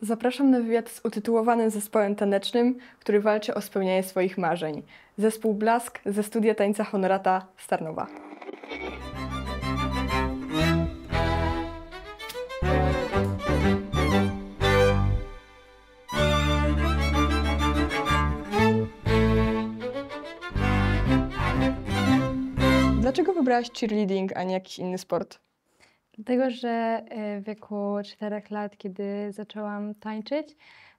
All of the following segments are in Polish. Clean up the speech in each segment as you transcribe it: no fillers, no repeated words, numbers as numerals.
Zapraszam na wywiad z utytułowanym zespołem tanecznym, który walczy o spełnianie swoich marzeń. Zespół Blask ze studia tańca Honorata z Tarnowa. Dlaczego wybrałaś cheerleading, a nie jakiś inny sport? Dlatego, że w wieku 4 lat, kiedy zaczęłam tańczyć,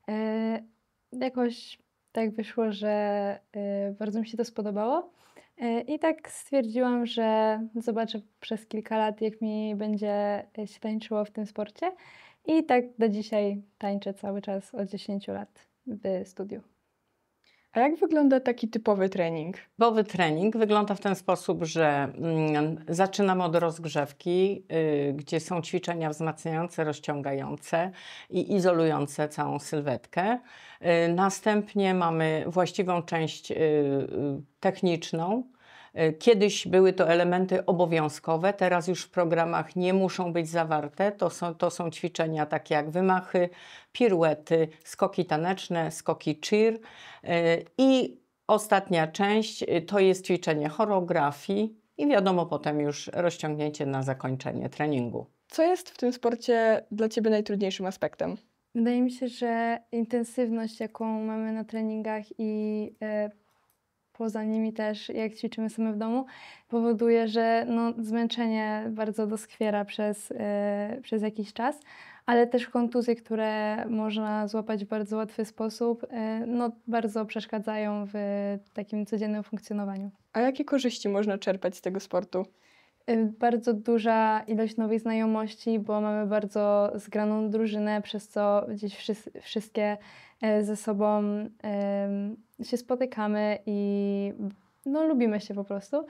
jakoś tak wyszło, że bardzo mi się to spodobało. I tak stwierdziłam, że zobaczę przez kilka lat, jak mi będzie się tańczyło w tym sporcie. I tak do dzisiaj tańczę cały czas od 10 lat w studiu. A jak wygląda taki typowy trening? Typowy trening wygląda w ten sposób, że zaczynamy od rozgrzewki, gdzie są ćwiczenia wzmacniające, rozciągające i izolujące całą sylwetkę. Następnie mamy właściwą część techniczną. Kiedyś były to elementy obowiązkowe, teraz już w programach nie muszą być zawarte. To są ćwiczenia takie jak wymachy, piruety, skoki taneczne, skoki cheer. I ostatnia część to jest ćwiczenie choreografii i wiadomo potem już rozciągnięcie na zakończenie treningu. Co jest w tym sporcie dla Ciebie najtrudniejszym aspektem? Wydaje mi się, że intensywność, jaką mamy na treningach i poza nimi też, jak ćwiczymy same w domu, powoduje, że zmęczenie bardzo doskwiera przez jakiś czas, ale też kontuzje, które można złapać w bardzo łatwy sposób, bardzo przeszkadzają w takim codziennym funkcjonowaniu. A jakie korzyści można czerpać z tego sportu? Bardzo duża ilość nowych znajomości, bo mamy bardzo zgraną drużynę, przez co gdzieś wszystkie ze sobą się spotykamy i lubimy się po prostu.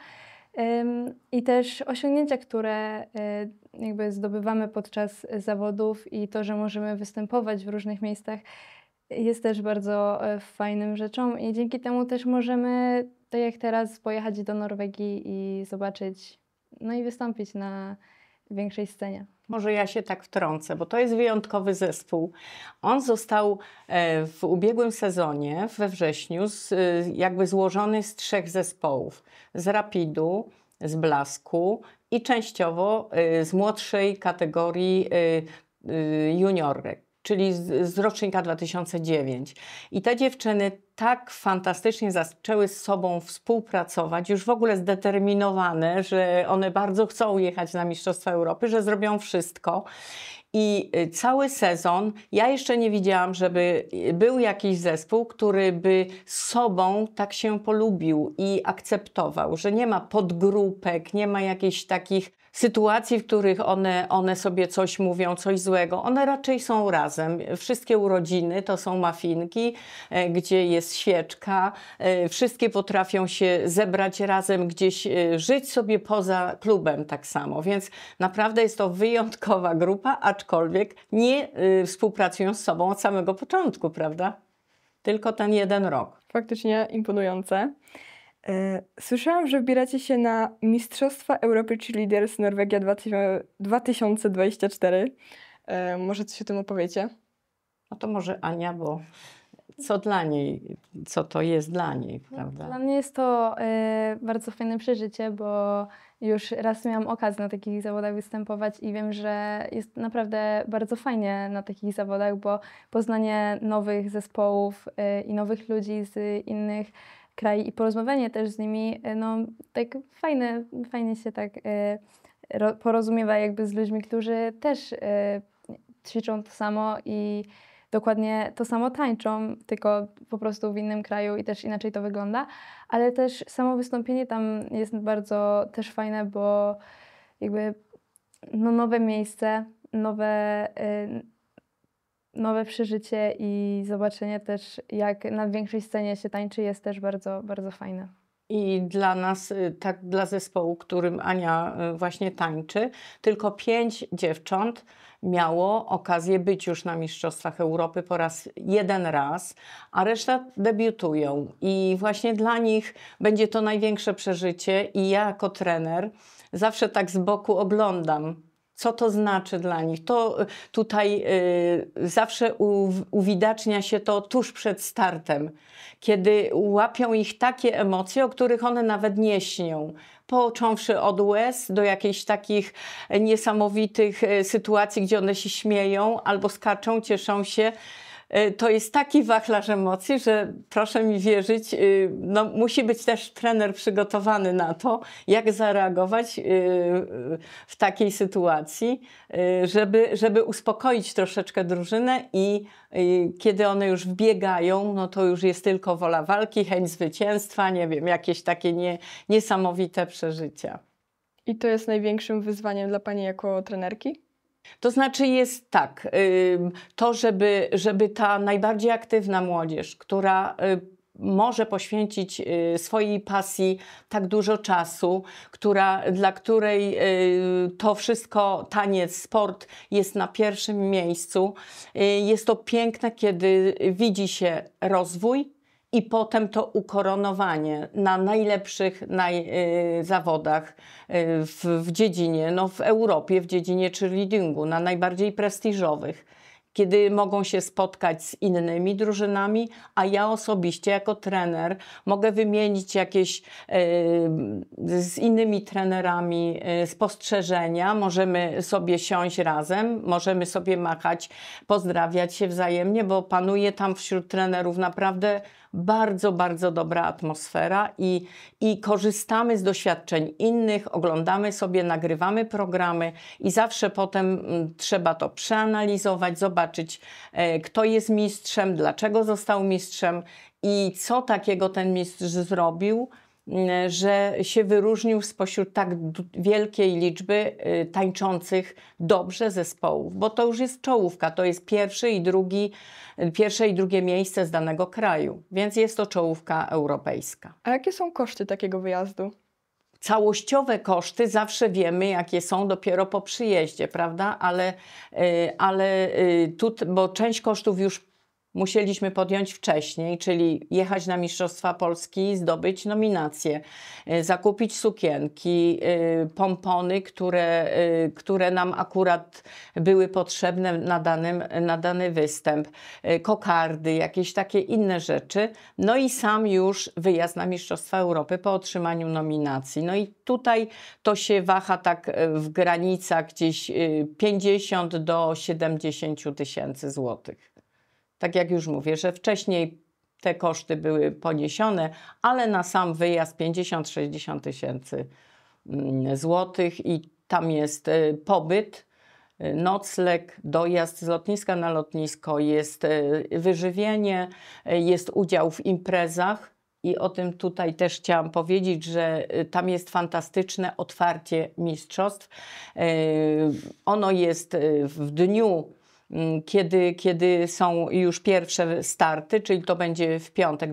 I też osiągnięcia, które jakby zdobywamy podczas zawodów i to, że możemy występować w różnych miejscach, jest też bardzo fajną rzeczą i dzięki temu też możemy, tak jak teraz, pojechać do Norwegii i zobaczyć, i wystąpić na większej scenie. Może ja się tak wtrącę, bo to jest wyjątkowy zespół. On został w ubiegłym sezonie, we wrześniu, jakby złożony z 3 zespołów. Z Rapidu, z Blasku i częściowo z młodszej kategorii juniorek, czyli z rocznika 2009. I te dziewczyny tak fantastycznie zaczęły z sobą współpracować, już w ogóle zdeterminowane, że one bardzo chcą jechać na Mistrzostwa Europy, że zrobią wszystko. I cały sezon, ja jeszcze nie widziałam, żeby był jakiś zespół, który by z sobą tak się polubił i akceptował, że nie ma podgrupek, nie ma jakichś takich sytuacji, w których one sobie coś mówią, coś złego. One raczej są razem. Wszystkie urodziny to są mafinki, gdzie jest świeczka. Wszystkie potrafią się zebrać razem, gdzieś żyć sobie poza klubem tak samo. Więc naprawdę jest to wyjątkowa grupa, aczkolwiek nie współpracują z sobą od samego początku, prawda? Tylko ten jeden rok. Faktycznie imponujące. Słyszałam, że wybieracie się na Mistrzostwa Europy Cheerleaders Norwegia 2024. Może coś o tym opowiecie? No to może Ania, bo co dla niej, co to jest dla niej, prawda? Dla mnie jest to bardzo fajne przeżycie, bo już raz miałam okazję na takich zawodach występować i wiem, że jest naprawdę bardzo fajnie na takich zawodach, bo poznanie nowych zespołów i nowych ludzi z innych krajów i porozmawianie też z nimi, tak fajnie się tak porozumiewa jakby z ludźmi, którzy też ćwiczą to samo i dokładnie to samo tańczą, tylko po prostu w innym kraju i też inaczej to wygląda, ale też samo wystąpienie tam jest bardzo też fajne, bo jakby nowe miejsce, nowe przeżycie i zobaczenie też, jak na większej scenie się tańczy, jest też bardzo, bardzo fajne. I dla nas, tak dla zespołu, którym Ania właśnie tańczy, tylko 5 dziewcząt miało okazję być już na Mistrzostwach Europy po raz jeden raz, a reszta debiutują. I właśnie dla nich będzie to największe przeżycie i ja jako trener zawsze tak z boku oglądam Co to znaczy dla nich? To tutaj zawsze uwidacznia się to tuż przed startem, kiedy łapią ich takie emocje, o których one nawet nie śnią. Począwszy od łez do jakichś takich niesamowitych sytuacji, gdzie one się śmieją albo skaczą, cieszą się. To jest taki wachlarz emocji, że proszę mi wierzyć, no, musi być też trener przygotowany na to, jak zareagować w takiej sytuacji, żeby uspokoić troszeczkę drużynę i kiedy one już wbiegają, no to już jest tylko wola walki, chęć zwycięstwa, nie wiem, jakieś takie niesamowite przeżycia. I to jest największym wyzwaniem dla Pani jako trenerki? To znaczy jest tak, to żeby ta najbardziej aktywna młodzież, która może poświęcić swojej pasji tak dużo czasu, dla której to wszystko, taniec, sport jest na pierwszym miejscu. Jest to piękne, kiedy widzi się rozwój i potem to ukoronowanie na najlepszych zawodach w dziedzinie, no w Europie, w dziedzinie cheerleadingu, na najbardziej prestiżowych, kiedy mogą się spotkać z innymi drużynami, a ja osobiście jako trener mogę wymienić jakieś z innymi trenerami spostrzeżenia, możemy sobie siąść razem, możemy sobie machać, pozdrawiać się wzajemnie, bo panuje tam wśród trenerów naprawdę bardzo, bardzo dobra atmosfera i korzystamy z doświadczeń innych, oglądamy sobie, nagrywamy programy i zawsze potem trzeba to przeanalizować, zobaczyć, kto jest mistrzem, dlaczego został mistrzem i co takiego ten mistrz zrobił, że się wyróżnił spośród tak wielkiej liczby tańczących dobrze zespołów, bo to już jest czołówka, to jest pierwsze i drugie miejsce z danego kraju, więc jest to czołówka europejska. A jakie są koszty takiego wyjazdu? Całościowe koszty zawsze wiemy, jakie są dopiero po przyjeździe, prawda? Ale bo część kosztów już musieliśmy podjąć wcześniej, czyli jechać na Mistrzostwa Polski, zdobyć nominację, zakupić sukienki, pompony, które nam akurat były potrzebne na dany występ, kokardy, jakieś takie inne rzeczy. No i sam już wyjazd na Mistrzostwa Europy po otrzymaniu nominacji. No i tutaj to się waha tak w granicach gdzieś 50 do 70 tysięcy złotych. Tak jak już mówię, że wcześniej te koszty były poniesione, ale na sam wyjazd 50-60 tysięcy złotych i tam jest pobyt, nocleg, dojazd z lotniska na lotnisko, jest wyżywienie, jest udział w imprezach. I o tym tutaj też chciałam powiedzieć, że tam jest fantastyczne otwarcie mistrzostw. Ono jest w dniu, kiedy są już pierwsze starty, czyli to będzie w piątek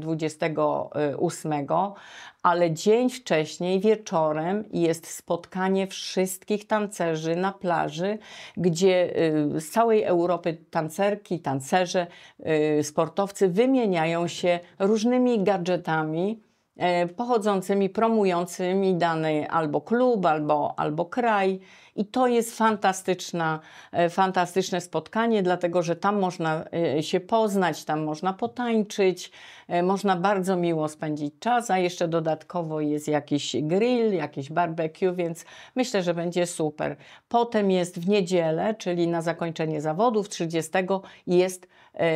28, ale dzień wcześniej, wieczorem jest spotkanie wszystkich tancerzy na plaży, gdzie z całej Europy tancerki, tancerze, sportowcy wymieniają się różnymi gadżetami pochodzącymi, promującymi dany albo klub, albo kraj. I to jest fantastyczne spotkanie, dlatego że tam można się poznać, tam można potańczyć, można bardzo miło spędzić czas, a jeszcze dodatkowo jest jakiś grill, jakieś barbecue, więc myślę, że będzie super. Potem jest w niedzielę, czyli na zakończenie zawodów 30 jest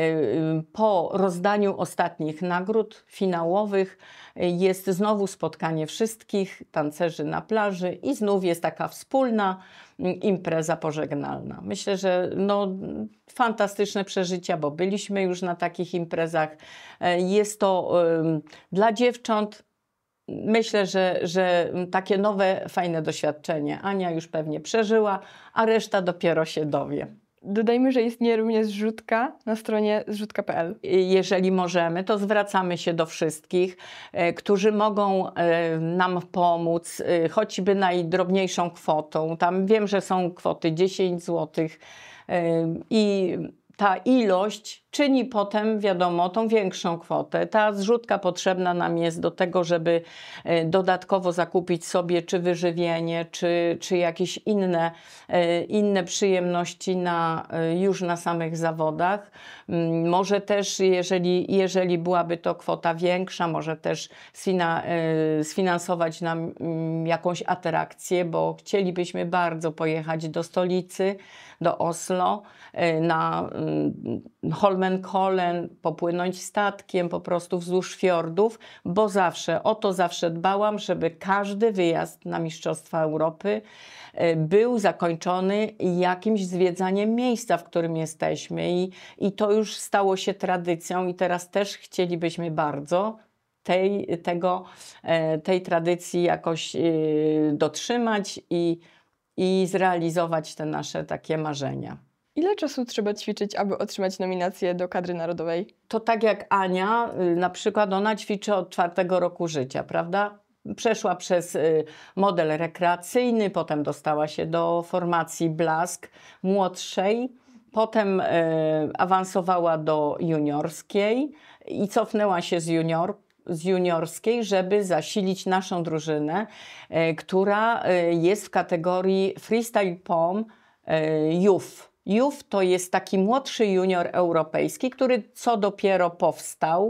po rozdaniu ostatnich nagród finałowych jest znowu spotkanie wszystkich tancerzy na plaży i znów jest taka wspólna impreza pożegnalna. Myślę, że no, fantastyczne przeżycia, bo byliśmy już na takich imprezach. Jest to dla dziewcząt, myślę, że takie nowe, fajne doświadczenie. Ania już pewnie przeżyła, a reszta dopiero się dowie. Dodajmy, że istnieje również zrzutka na stronie zrzutka.pl. Jeżeli możemy, to zwracamy się do wszystkich, którzy mogą nam pomóc, choćby najdrobniejszą kwotą. Tam wiem, że są kwoty 10 zł i ta ilość, czyni potem, wiadomo, tą większą kwotę. Ta zrzutka potrzebna nam jest do tego, żeby dodatkowo zakupić sobie czy wyżywienie, czy jakieś inne przyjemności już na samych zawodach. Może też, jeżeli byłaby to kwota większa, może też sfinansować nam jakąś atrakcję, bo chcielibyśmy bardzo pojechać do stolicy, do Oslo, na Holmenkollen, popłynąć statkiem po prostu wzdłuż fiordów, bo o to zawsze dbałam, żeby każdy wyjazd na Mistrzostwa Europy był zakończony jakimś zwiedzaniem miejsca, w którym jesteśmy i to już stało się tradycją i teraz też chcielibyśmy bardzo tej tradycji jakoś dotrzymać i zrealizować te nasze takie marzenia. Ile czasu trzeba ćwiczyć, aby otrzymać nominację do kadry narodowej? To tak jak Ania, na przykład ona ćwiczy od 4. roku życia, prawda? Przeszła przez model rekreacyjny, potem dostała się do formacji Blask młodszej, potem awansowała do juniorskiej i cofnęła się z juniorskiej, żeby zasilić naszą drużynę, która jest w kategorii Freestyle POM Youth. Youth to jest taki młodszy junior europejski, który co dopiero powstał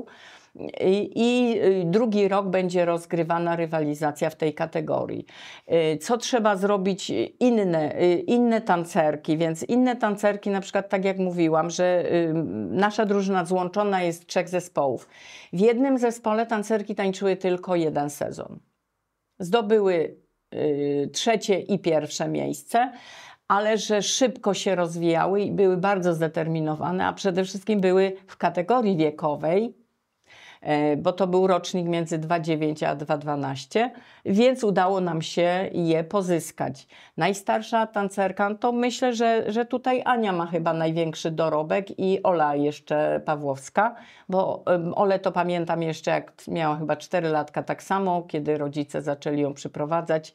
i drugi rok będzie rozgrywana rywalizacja w tej kategorii. Co trzeba zrobić inne tancerki, więc inne tancerki, na przykład tak jak mówiłam, że nasza drużyna złączona jest 3 zespołów. W jednym zespole tancerki tańczyły tylko 1 sezon. Zdobyły 3. i 1. miejsce, ale że szybko się rozwijały i były bardzo zdeterminowane, a przede wszystkim były w kategorii wiekowej, bo to był rocznik między 2,9 a 2,12, więc udało nam się je pozyskać. Najstarsza tancerka, to myślę, że tutaj Ania ma chyba największy dorobek i Ola jeszcze Pawłowska, bo Olę to pamiętam jeszcze jak miała chyba 4 latka tak samo, kiedy rodzice zaczęli ją przyprowadzać.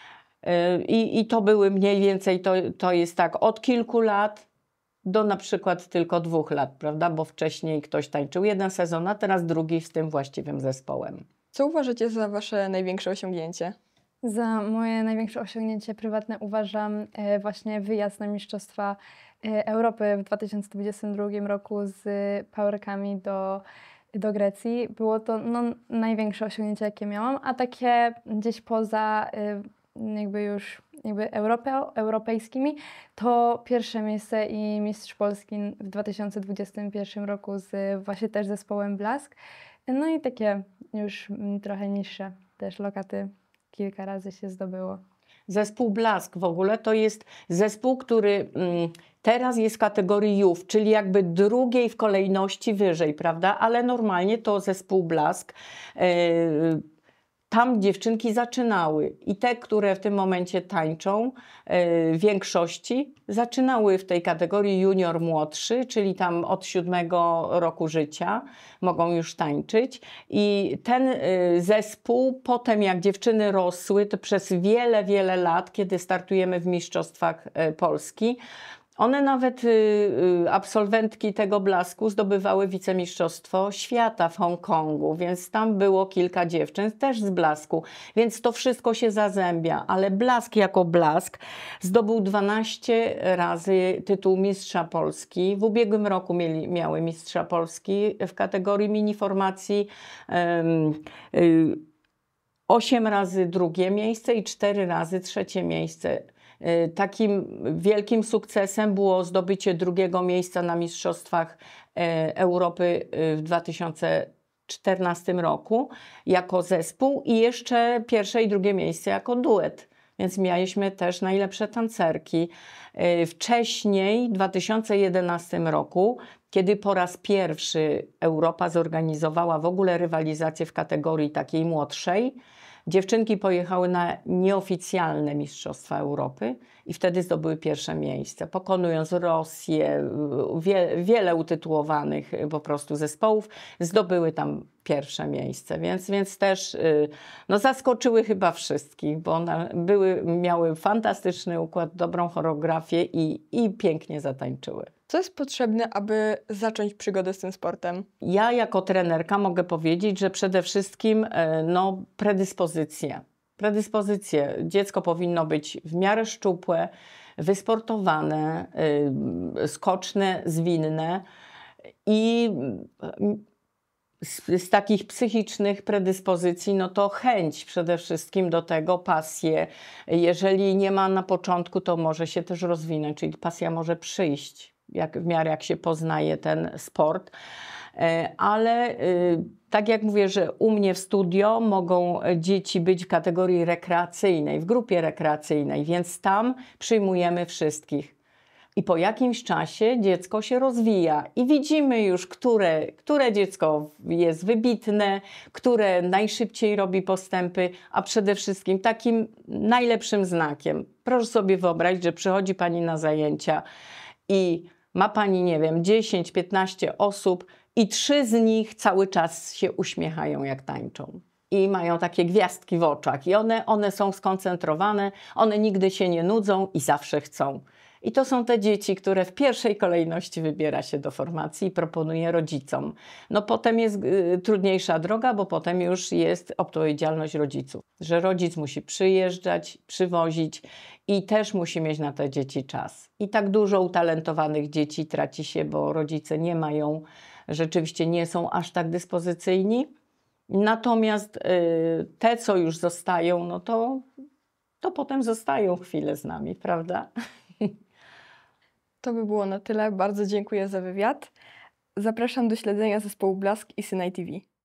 I to były mniej więcej, to jest tak od kilku lat do na przykład tylko 2 lat, prawda? Bo wcześniej ktoś tańczył 1 sezon, a teraz drugi z tym właściwym zespołem. Co uważacie za wasze największe osiągnięcie? Za moje największe osiągnięcie prywatne uważam właśnie wyjazd na Mistrzostwa Europy w 2022 roku z powerkami do Grecji. Było to największe osiągnięcie, jakie miałam, a takie gdzieś poza europejskimi, to 1. miejsce i mistrz Polski w 2021 roku właśnie też zespołem Blask. No i takie już trochę niższe też lokaty kilka razy się zdobyło. Zespół Blask w ogóle to jest zespół, który teraz jest w kategorii Youth, czyli jakby drugiej w kolejności wyżej, prawda? Ale normalnie to zespół Blask. Tam dziewczynki zaczynały i te, które w tym momencie tańczą, w większości zaczynały w tej kategorii junior młodszy, czyli tam od 7 roku życia mogą już tańczyć. I ten zespół potem jak dziewczyny rosły, to przez wiele, wiele lat, kiedy startujemy w Mistrzostwach Polski, one nawet, absolwentki tego Blasku, zdobywały wicemistrzostwo świata w Hongkongu, więc tam było kilka dziewczyn też z Blasku, więc to wszystko się zazębia, ale Blask jako Blask zdobył 12 razy tytuł mistrza Polski. W ubiegłym roku miały mistrza Polski w kategorii mini formacji, 8 razy drugie miejsce i 4 razy trzecie miejsce. Takim wielkim sukcesem było zdobycie 2. miejsca na Mistrzostwach Europy w 2014 roku jako zespół i jeszcze 1. i 2. miejsce jako duet. Więc mieliśmy też najlepsze tancerki. Wcześniej, w 2011 roku, kiedy po raz pierwszy Europa zorganizowała w ogóle rywalizację w kategorii takiej młodszej, dziewczynki pojechały na nieoficjalne Mistrzostwa Europy i wtedy zdobyły 1. miejsce, pokonując Rosję, wiele utytułowanych po prostu zespołów, zdobyły tam 1. miejsce, więc też zaskoczyły chyba wszystkich, bo one miały fantastyczny układ, dobrą choreografię i pięknie zatańczyły. Co jest potrzebne, aby zacząć przygodę z tym sportem? Ja jako trenerka mogę powiedzieć, że przede wszystkim no, predyspozycje. Predyspozycje. Dziecko powinno być w miarę szczupłe, wysportowane, skoczne, zwinne i z takich psychicznych predyspozycji, no to chęć przede wszystkim do tego, pasję. Jeżeli nie ma na początku, to może się też rozwinąć, czyli pasja może przyjść, w miarę jak się poznaje ten sport. Ale tak jak mówię, że u mnie w studio mogą dzieci być w kategorii rekreacyjnej, w grupie rekreacyjnej, więc tam przyjmujemy wszystkich. I po jakimś czasie dziecko się rozwija i widzimy już, które dziecko jest wybitne, które najszybciej robi postępy, a przede wszystkim takim najlepszym znakiem. Proszę sobie wyobrazić, że przychodzi Pani na zajęcia i ma Pani, nie wiem, 10-15 osób i 3 z nich cały czas się uśmiechają, jak tańczą. I mają takie gwiazdki w oczach i one są skoncentrowane, one nigdy się nie nudzą i zawsze chcą. I to są te dzieci, które w pierwszej kolejności wybiera się do formacji i proponuje rodzicom. No potem jest trudniejsza droga, bo potem już jest odpowiedzialność rodziców. Że rodzic musi przyjeżdżać, przywozić i też musi mieć na te dzieci czas. I tak dużo utalentowanych dzieci traci się, bo rodzice nie mają, rzeczywiście nie są aż tak dyspozycyjni. Natomiast te, co już zostają, no to potem zostają chwilę z nami, prawda? To by było na tyle. Bardzo dziękuję za wywiad. Zapraszam do śledzenia zespołu Blask i Synaj TV.